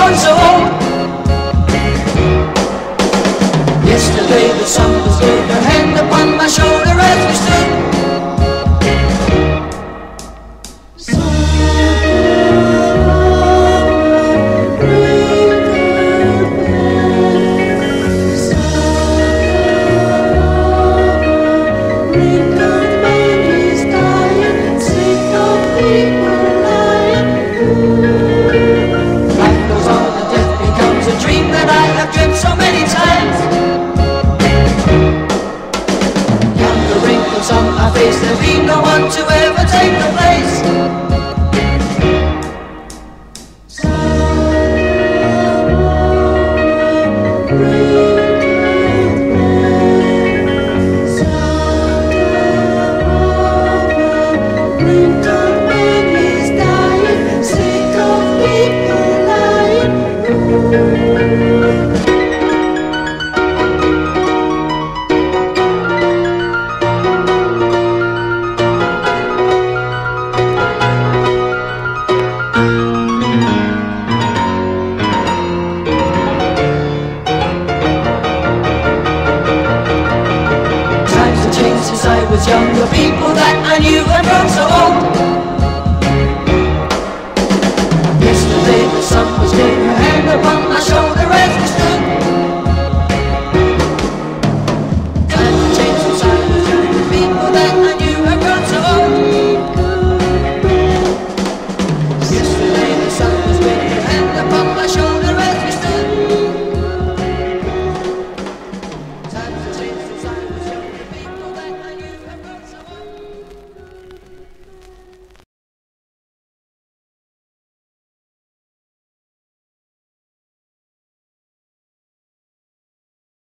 grown so old. Yesterday the sun was good, her hand upon my shoulder as we stood. On my face, there'll be no one to ever take the place. Saga,